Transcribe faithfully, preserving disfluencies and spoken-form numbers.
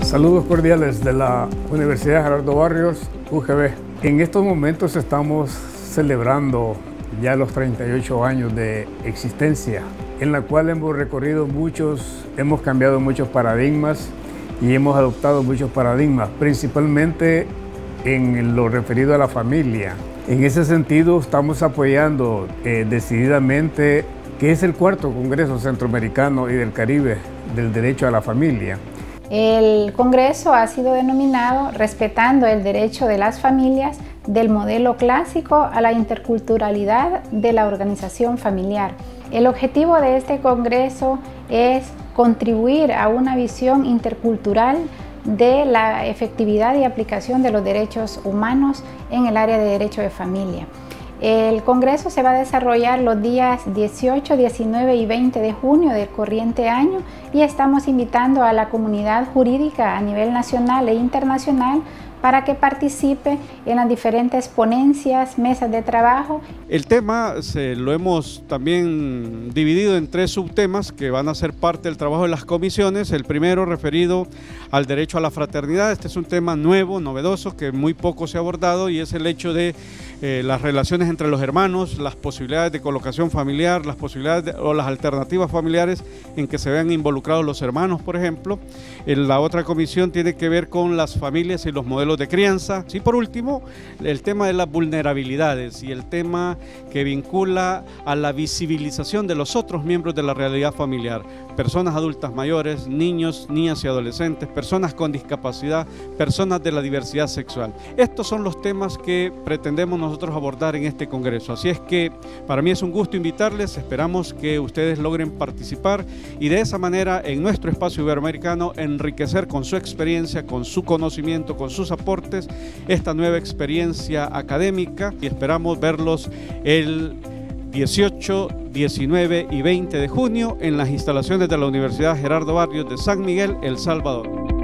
Saludos cordiales de la Universidad Gerardo Barrios, U G B. En estos momentos estamos celebrando ya los treinta y ocho años de existencia, en la cual hemos recorrido muchos, hemos cambiado muchos paradigmas y hemos adoptado muchos paradigmas, principalmente en lo referido a la familia. En ese sentido, estamos apoyando eh, decididamente que es el cuarto Congreso Centroamericano y del Caribe del Derecho a la Familia. El Congreso ha sido denominado Respetando el Derecho de las Familias del modelo clásico a la interculturalidad de la organización familiar. El objetivo de este Congreso es contribuir a una visión intercultural de la efectividad y aplicación de los derechos humanos en el área de derecho de familia. El Congreso se va a desarrollar los días dieciocho, diecinueve y veinte de junio del corriente año y estamos invitando a la comunidad jurídica a nivel nacional e internacional para que participe en las diferentes ponencias, mesas de trabajo. El tema se lo hemos también dividido en tres subtemas que van a ser parte del trabajo de las comisiones. El primero referido al derecho a la fraternidad. Este es un tema nuevo, novedoso, que muy poco se ha abordado y es el hecho de eh, las relaciones entre los hermanos, las posibilidades de colocación familiar, las posibilidades de, o las alternativas familiares en que se vean involucrados los hermanos, por ejemplo. En la otra comisión tiene que ver con las familias y los modelos de crianza. Y por último, el tema de las vulnerabilidades y el tema que vincula a la visibilización de los otros miembros de la realidad familiar, personas adultas mayores, niños, niñas y adolescentes, personas con discapacidad, personas de la diversidad sexual. Estos son los temas que pretendemos nosotros abordar en este Congreso. Así es que para mí es un gusto invitarles, esperamos que ustedes logren participar y de esa manera en nuestro espacio iberoamericano enriquecer con su experiencia, con su conocimiento, con sus aportes esta nueva experiencia académica y esperamos verlos el dieciocho, diecinueve y veinte de junio en las instalaciones de la Universidad Gerardo Barrios de San Miguel, El Salvador.